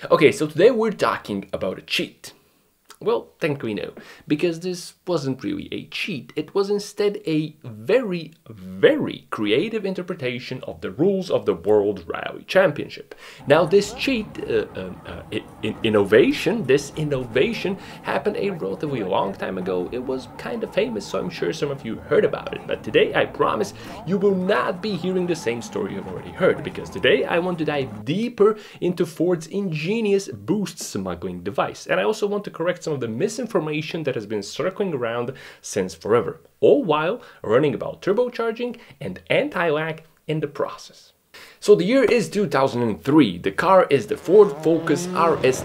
Okay, so today we're talking about a cheat. Well, technically no, because this wasn't really a cheat. It was instead a very, very creative interpretation of the rules of the World Rally Championship. Now, this cheat, innovation happened a relatively long time ago. It was kind of famous, so I'm sure some of you heard about it. But today, I promise, you will not be hearing the same story you've already heard, because today I want to dive deeper into Ford's ingenious boost smuggling device. And I also want to correct some of the misinformation that has been circling around since forever, all while learning about turbocharging and anti-lag in the process. So the year is 2003, the car is the Ford Focus RS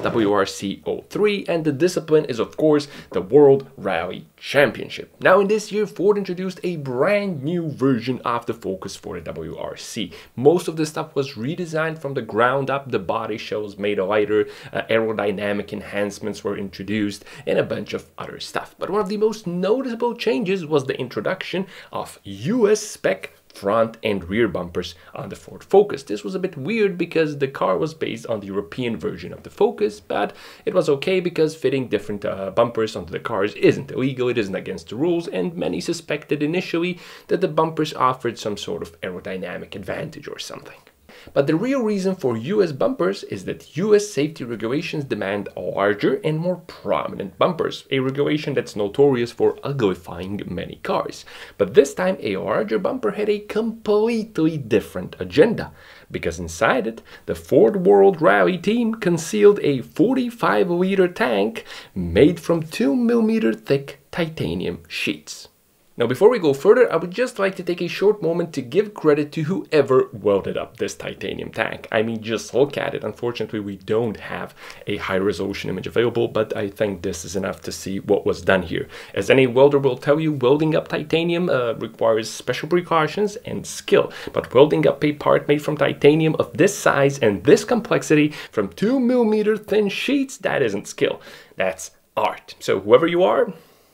WRC 03, and the discipline is of course the World Rally Championship. Now in this year, Ford introduced a brand new version of the Focus for the WRC. Most of the stuff was redesigned from the ground up, the body shells made lighter, aerodynamic enhancements were introduced, and a bunch of other stuff. But one of the most noticeable changes was the introduction of US spec front and rear bumpers on the Ford Focus. This was a bit weird because the car was based on the European version of the Focus, but it was okay because fitting different bumpers onto the cars isn't illegal, it isn't against the rules, and many suspected initially that the bumpers offered some sort of aerodynamic advantage or something. But the real reason for US bumpers is that US safety regulations demand larger and more prominent bumpers, a regulation that's notorious for uglifying many cars. But this time a larger bumper had a completely different agenda, because inside it, the Ford World Rally team concealed a 45-liter tank made from 2mm thick titanium sheets. Now, before we go further, I would just like to take a short moment to give credit to whoever welded up this titanium tank. I mean, just look at it. Unfortunately, we don't have a high-resolution image available, but I think this is enough to see what was done here. As any welder will tell you, welding up titanium requires special precautions and skill. But welding up a part made from titanium of this size and this complexity from 2mm thin sheets, that isn't skill. That's art. So whoever you are,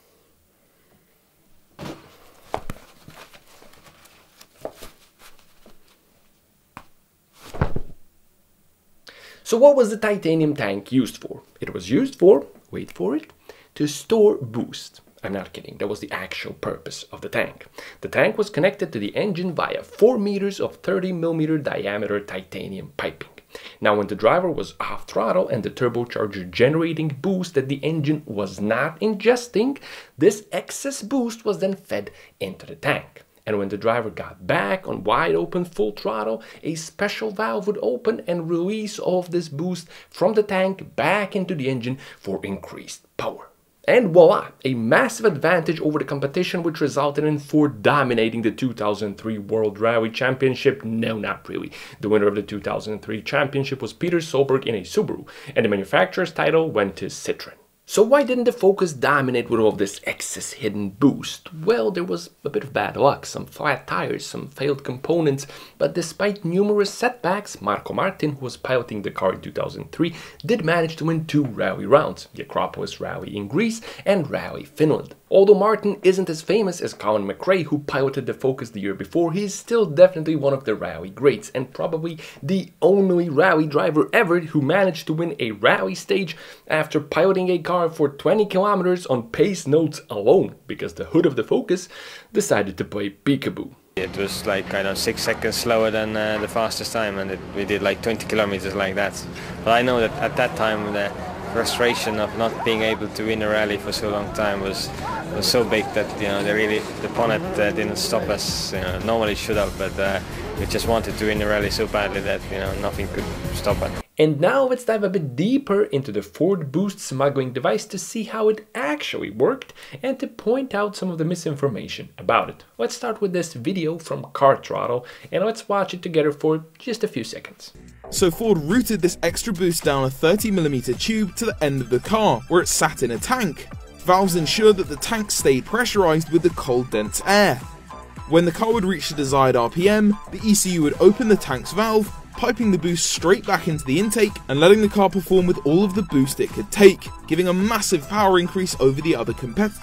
so what was the titanium tank used for? It was used for, wait for it, to store boost. I'm not kidding, that was the actual purpose of the tank. The tank was connected to the engine via 4 meters of 30mm diameter titanium piping. Now when the driver was off throttle and the turbocharger generating boost that the engine was not ingesting, this excess boost was then fed into the tank. And when the driver got back on wide open full throttle, a special valve would open and release all of this boost from the tank back into the engine for increased power. And voila, a massive advantage over the competition, which resulted in Ford dominating the 2003 World Rally Championship. No, not really. The winner of the 2003 championship was Peter Solberg in a Subaru, and the manufacturer's title went to Citroën. So why didn't the Focus dominate with all of this excess hidden boost? Well, there was a bit of bad luck, some flat tires, some failed components, but despite numerous setbacks, Marco Martin, who was piloting the car in 2003, did manage to win 2 rally rounds, the Acropolis Rally in Greece and Rally Finland. Although Martin isn't as famous as Colin McRae, who piloted the Focus the year before, he's still definitely one of the rally greats, and probably the only rally driver ever who managed to win a rally stage after piloting a car for 20 kilometers on pace notes alone, because the hood of the Focus decided to play peekaboo. It was like, I don't know, 6 seconds slower than the fastest time, and we did like 20 kilometers like that. But I know that at that time the frustration of not being able to win a rally for so long time was so big that, you know, the bonnet didn't stop us. You know, normally should have, but we just wanted to win the rally so badly that, you know, nothing could stop it. And now let's dive a bit deeper into the Ford boost smuggling device to see how it actually worked and to point out some of the misinformation about it. Let's start with this video from Car Throttle, and let's watch it together for just a few seconds. So Ford routed this extra boost down a 30mm tube to the end of the car, where it sat in a tank. Valves ensured that the tank stayed pressurized with the cold, dense air. When the car would reach the desired RPM, the ECU would open the tank's valve, piping the boost straight back into the intake and letting the car perform with all of the boost it could take, giving a massive power increase over the other competitors.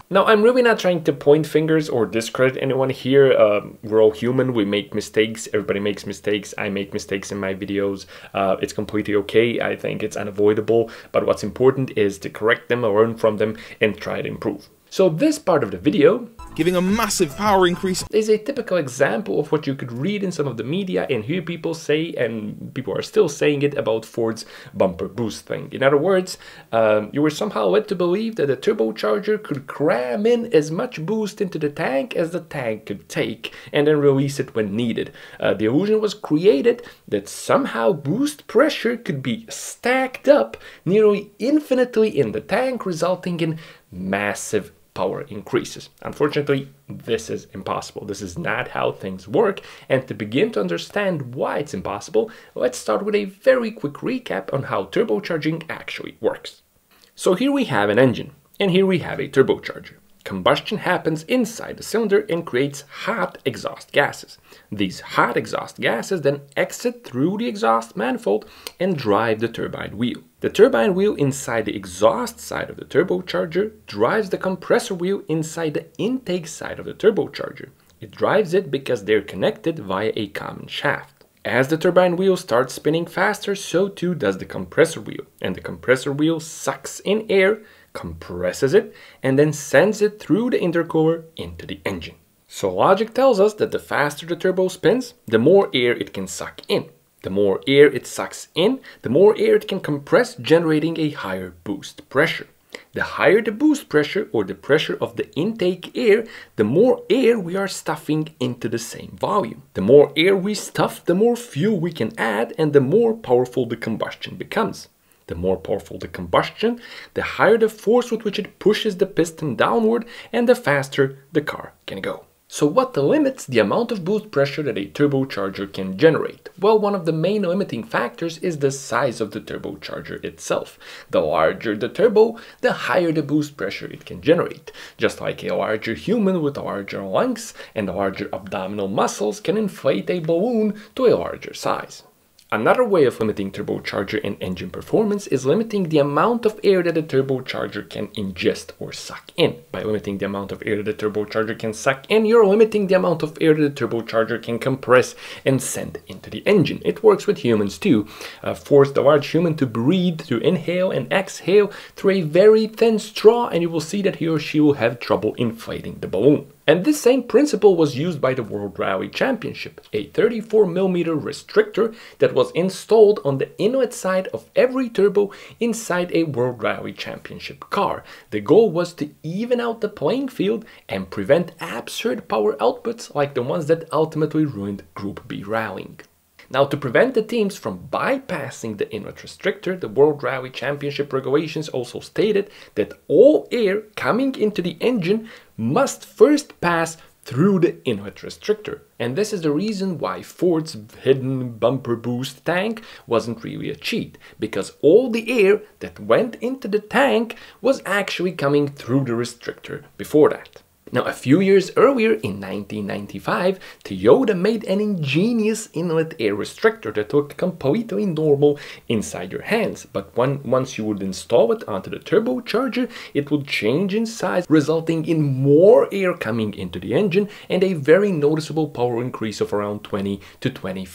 Now, I'm really not trying to point fingers or discredit anyone here. We're all human, we make mistakes, everybody makes mistakes, I make mistakes in my videos. It's completely okay, I think it's unavoidable, but what's important is to correct them, learn from them, and try to improve. So this part of the video, giving a massive power increase, is a typical example of what you could read in some of the media and hear people say, and people are still saying it, about Ford's bumper boost thing. In other words, you were somehow led to believe that a turbocharger could cram in as much boost into the tank as the tank could take and then release it when needed. The illusion was created that somehow boost pressure could be stacked up nearly infinitely in the tank, resulting in massive power increases. Unfortunately, this is impossible. This is not how things work. And to begin to understand why it's impossible, let's start with a very quick recap on how turbocharging actually works. So here we have an engine, and here we have a turbocharger. Combustion happens inside the cylinder and creates hot exhaust gases. These hot exhaust gases then exit through the exhaust manifold and drive the turbine wheel. The turbine wheel inside the exhaust side of the turbocharger drives the compressor wheel inside the intake side of the turbocharger. It drives it because they're connected via a common shaft. As the turbine wheel starts spinning faster, so too does the compressor wheel, and the compressor wheel sucks in air, compresses it, and then sends it through the intercooler into the engine. So logic tells us that the faster the turbo spins, the more air it can suck in. The more air it sucks in, the more air it can compress, generating a higher boost pressure. The higher the boost pressure, or the pressure of the intake air, the more air we are stuffing into the same volume. The more air we stuff, the more fuel we can add, and the more powerful the combustion becomes. The more powerful the combustion, the higher the force with which it pushes the piston downward, and the faster the car can go. So what limits the amount of boost pressure that a turbocharger can generate? Well, one of the main limiting factors is the size of the turbocharger itself. The larger the turbo, the higher the boost pressure it can generate. Just like a larger human with larger lungs and larger abdominal muscles can inflate a balloon to a larger size. Another way of limiting turbocharger and engine performance is limiting the amount of air that a turbocharger can ingest or suck in. By limiting the amount of air that a turbocharger can suck in, you're limiting the amount of air that a turbocharger can compress and send into the engine. It works with humans too. Force the large human to breathe, to inhale and exhale through a very thin straw, and you will see that he or she will have trouble inflating the balloon. And this same principle was used by the World Rally Championship, a 34mm restrictor that was installed on the inlet side of every turbo inside a World Rally Championship car. The goal was to even out the playing field and prevent absurd power outputs like the ones that ultimately ruined Group B rallying. Now, to prevent the teams from bypassing the inlet restrictor, the World Rally Championship regulations also stated that all air coming into the engine must first pass through the inlet restrictor. And this is the reason why Ford's hidden bumper boost tank wasn't really a cheat, because all the air that went into the tank was actually coming through the restrictor before that. Now, a few years earlier, in 1995, Toyota made an ingenious inlet air restrictor that looked completely normal inside your hands, but once you would install it onto the turbocharger, it would change in size, resulting in more air coming into the engine and a very noticeable power increase of around 20 to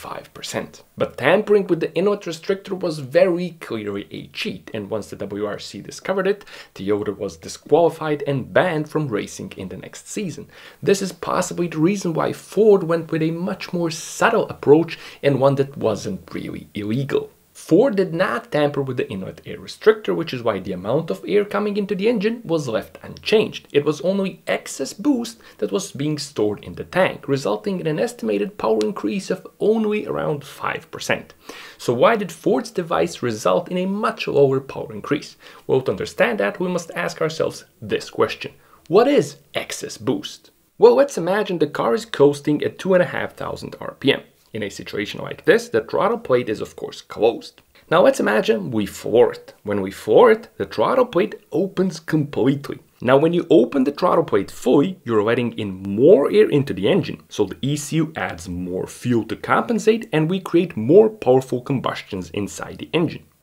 25%. But tampering with the inlet restrictor was very clearly a cheat, and once the WRC discovered it, Toyota was disqualified and banned from racing in the next season. This is possibly the reason why Ford went with a much more subtle approach and one that wasn't really illegal. Ford did not tamper with the inlet air restrictor, which is why the amount of air coming into the engine was left unchanged. It was only excess boost that was being stored in the tank, resulting in an estimated power increase of only around 5%. So why did Ford's device result in a much lower power increase? Well, to understand that, we must ask ourselves this question. What is excess boost? Well, let's imagine the car is coasting at 2,500 RPM. In a situation like this, the throttle plate is of course closed. Now let's imagine we floor it. When we floor it, the throttle plate opens completely. Now when you open the throttle plate fully, you're letting in more air into the engine, so the ECU adds more fuel to compensate and we create more powerful combustions inside the engine.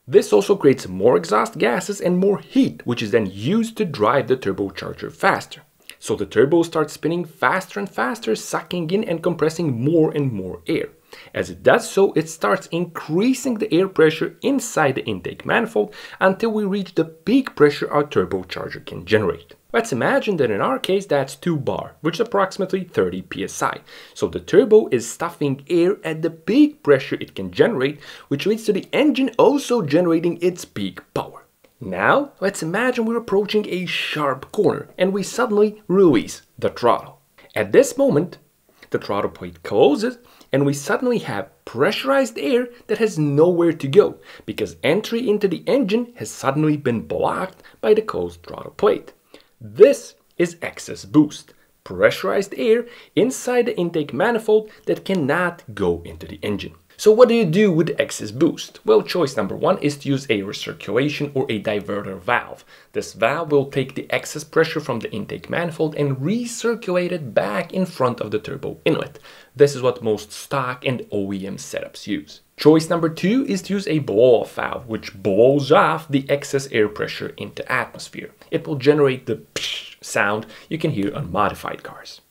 This also creates more exhaust gases and more heat, which is then used to drive the turbocharger faster. So the turbo starts spinning faster and faster, sucking in and compressing more and more air. As it does so, it starts increasing the air pressure inside the intake manifold until we reach the peak pressure our turbocharger can generate. Let's imagine that in our case that's 2 bar, which is approximately 30 psi. So the turbo is stuffing air at the peak pressure it can generate, which leads to the engine also generating its peak power. Now, let's imagine we're approaching a sharp corner and we suddenly release the throttle. At this moment, the throttle plate closes and we suddenly have pressurized air that has nowhere to go because entry into the engine has suddenly been blocked by the closed throttle plate. This is excess boost, pressurized air inside the intake manifold that cannot go into the engine. So what do you do with excess boost? Well, choice number 1 is to use a recirculation or a diverter valve. This valve will take the excess pressure from the intake manifold and recirculate it back in front of the turbo inlet. This is what most stock and OEM setups use. Choice number 2 is to use a blow-off valve, which blows off the excess air pressure into atmosphere. It will generate the psh sound you can hear on modified cars.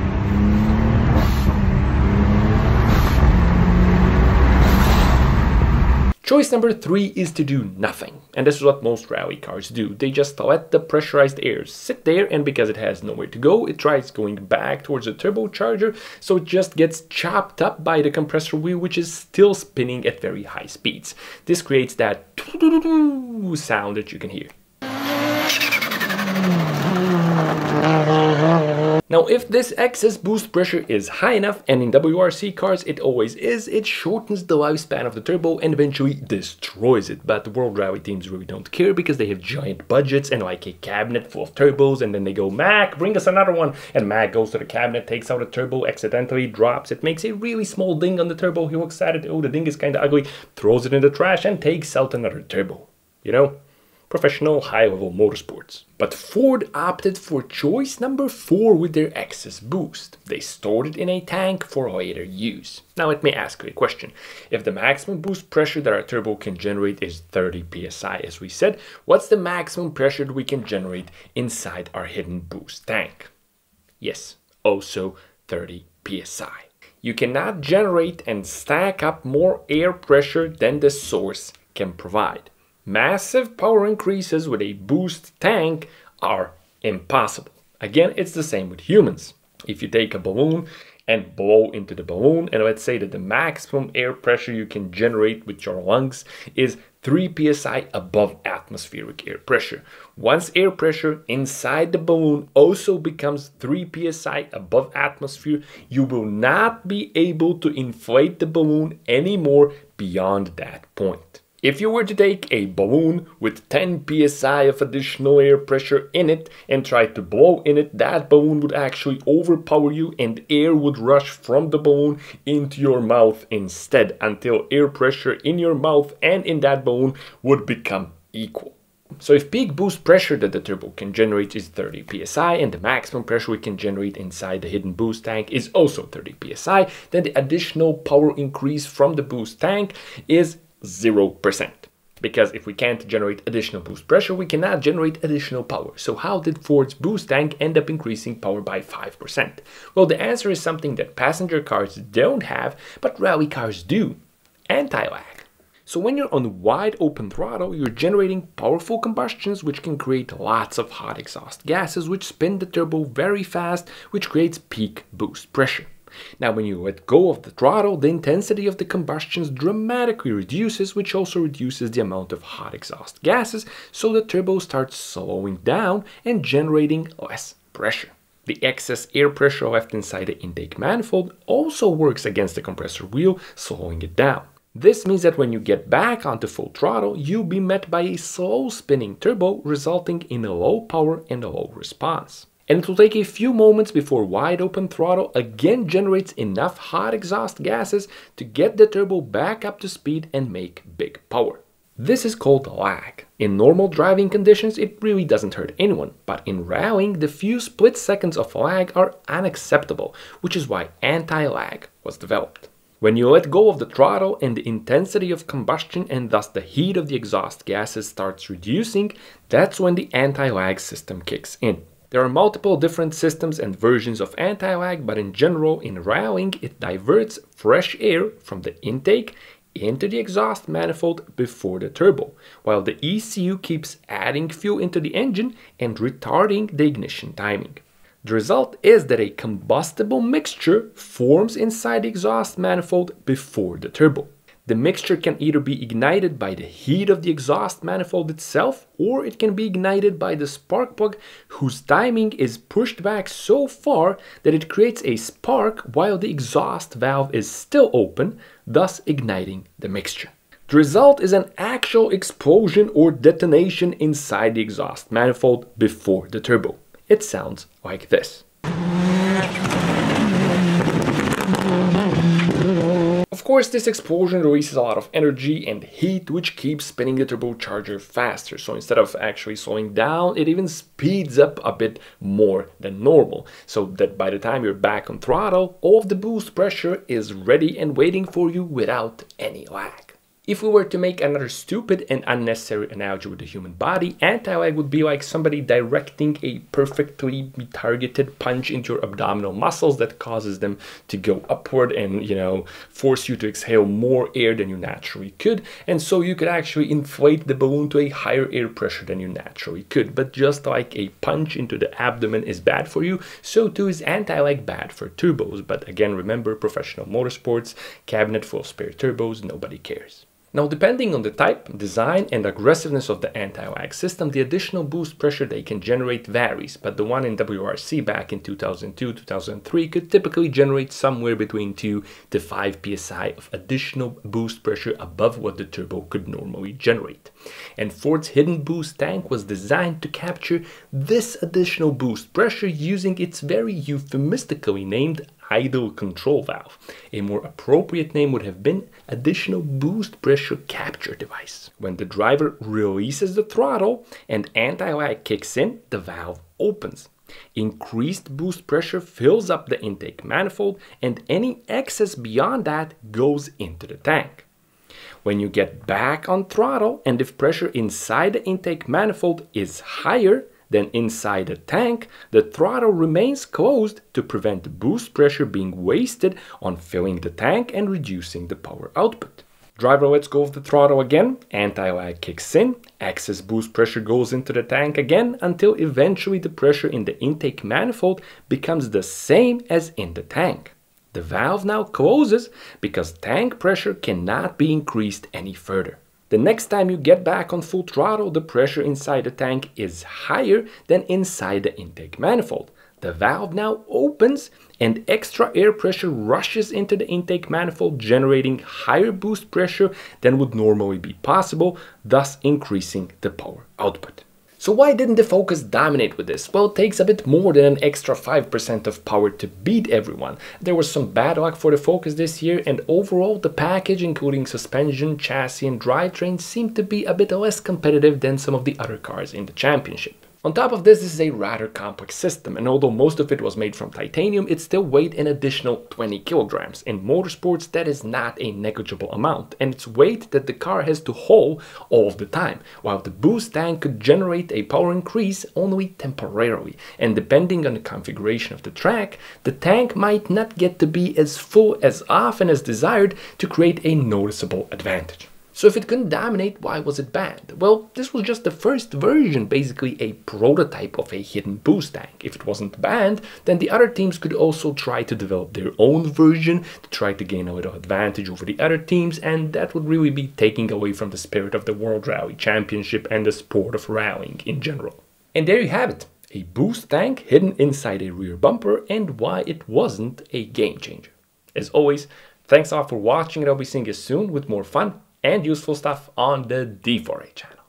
Choice number 3 is to do nothing, and this is what most rally cars do. They just let the pressurized air sit there, and because it has nowhere to go, it tries going back towards the turbocharger, so it just gets chopped up by the compressor wheel, which is still spinning at very high speeds. This creates that sound that you can hear. Now, if this excess boost pressure is high enough, and in WRC cars it always is, it shortens the lifespan of the turbo and eventually destroys it. But the World Rally teams really don't care because they have giant budgets and like a cabinet full of turbos, and then they go, "Mac, bring us another one." And Mac goes to the cabinet, takes out a turbo, accidentally drops it, makes a really small ding on the turbo. He looks at it, oh, the ding is kind of ugly, throws it in the trash and takes out another turbo. You know? Professional high-level motorsports. But Ford opted for choice number 4 with their excess boost. They stored it in a tank for later use. Now let me ask you a question. If the maximum boost pressure that our turbo can generate is 30 psi, as we said, what's the maximum pressure that we can generate inside our hidden boost tank? Yes, also 30 psi. You cannot generate and stack up more air pressure than the source can provide. Massive power increases with a boost tank are impossible. Again, it's the same with humans. If you take a balloon and blow into the balloon, and let's say that the maximum air pressure you can generate with your lungs is 3 psi above atmospheric air pressure. Once air pressure inside the balloon also becomes 3 psi above atmosphere, you will not be able to inflate the balloon anymore beyond that point. If you were to take a balloon with 10 psi of additional air pressure in it and try to blow in it, that balloon would actually overpower you and air would rush from the balloon into your mouth instead, until air pressure in your mouth and in that balloon would become equal. So if peak boost pressure that the turbo can generate is 30 psi and the maximum pressure we can generate inside the hidden boost tank is also 30 psi, then the additional power increase from the boost tank is 0%. Because if we can't generate additional boost pressure, we cannot generate additional power. So how did Ford's boost tank end up increasing power by 5%? Well, the answer is something that passenger cars don't have, but rally cars do. Anti-lag. So when you're on wide open throttle, you're generating powerful combustions which can create lots of hot exhaust gases which spin the turbo very fast, which creates peak boost pressure. Now, when you let go of the throttle, the intensity of the combustions dramatically reduces, which also reduces the amount of hot exhaust gases, so the turbo starts slowing down and generating less pressure. The excess air pressure left inside the intake manifold also works against the compressor wheel, slowing it down. This means that when you get back onto full throttle, you'll be met by a slow spinning turbo, resulting in a low power and a low response. And it will take a few moments before wide open throttle again generates enough hot exhaust gases to get the turbo back up to speed and make big power. This is called lag. In normal driving conditions, it really doesn't hurt anyone, but in rallying, the few split seconds of lag are unacceptable, which is why anti-lag was developed. When you let go of the throttle and the intensity of combustion and thus the heat of the exhaust gases starts reducing, that's when the anti-lag system kicks in. There are multiple different systems and versions of anti-lag, but in general, in rallying, it diverts fresh air from the intake into the exhaust manifold before the turbo, while the ECU keeps adding fuel into the engine and retarding the ignition timing. The result is that a combustible mixture forms inside the exhaust manifold before the turbo. The mixture can either be ignited by the heat of the exhaust manifold itself, or it can be ignited by the spark plug whose timing is pushed back so far that it creates a spark while the exhaust valve is still open, thus igniting the mixture. The result is an actual explosion or detonation inside the exhaust manifold before the turbo. It sounds like this. Of course, this explosion releases a lot of energy and heat, which keeps spinning the turbocharger faster. So instead of actually slowing down, it even speeds up a bit more than normal. So that by the time you're back on throttle, all of the boost pressure is ready and waiting for you without any lag. If we were to make another stupid and unnecessary analogy with the human body, anti-lag would be like somebody directing a perfectly targeted punch into your abdominal muscles that causes them to go upward and, force you to exhale more air than you naturally could. And so you could actually inflate the balloon to a higher air pressure than you naturally could. But just like a punch into the abdomen is bad for you, so too is anti-lag bad for turbos. But again, remember, professional motorsports, cabinet full of spare turbos, nobody cares. Now, depending on the type, design, and aggressiveness of the anti-lag system, the additional boost pressure they can generate varies, but the one in WRC back in 2002-2003 could typically generate somewhere between 2 to 5 psi of additional boost pressure above what the turbo could normally generate. And Ford's hidden boost tank was designed to capture this additional boost pressure using its very euphemistically named idle control valve. A more appropriate name would have been additional boost pressure capture device. When the driver releases the throttle and anti-lag kicks in, the valve opens. Increased boost pressure fills up the intake manifold, and any excess beyond that goes into the tank. When you get back on throttle, and if pressure inside the intake manifold is higher than inside the tank, the throttle remains closed to prevent boost pressure being wasted on filling the tank and reducing the power output. Driver lets go of the throttle again, anti-lag kicks in, excess boost pressure goes into the tank again until eventually the pressure in the intake manifold becomes the same as in the tank. The valve now closes because tank pressure cannot be increased any further. The next time you get back on full throttle, the pressure inside the tank is higher than inside the intake manifold. The valve now opens and extra air pressure rushes into the intake manifold, generating higher boost pressure than would normally be possible, thus increasing the power output. So why didn't the Focus dominate with this? Well, it takes a bit more than an extra 5% of power to beat everyone. There was some bad luck for the Focus this year, and overall the package, including suspension, chassis and drivetrain, seemed to be a bit less competitive than some of the other cars in the championship. On top of this is a rather complex system, and although most of it was made from titanium, it still weighed an additional 20 kilograms. In motorsports, that is not a negligible amount, and it's weight that the car has to haul all of the time, while the boost tank could generate a power increase only temporarily, and depending on the configuration of the track, the tank might not get to be as full as often as desired to create a noticeable advantage. So if it couldn't dominate, why was it banned? Well, this was just the first version, basically a prototype of a hidden boost tank. If it wasn't banned, then the other teams could also try to develop their own version to try to gain a little advantage over the other teams, and that would really be taking away from the spirit of the World Rally Championship and the sport of rallying in general. And there you have it, a boost tank hidden inside a rear bumper and why it wasn't a game changer. As always, thanks all for watching, and I'll be seeing you soon with more fun and useful stuff on the D4A channel.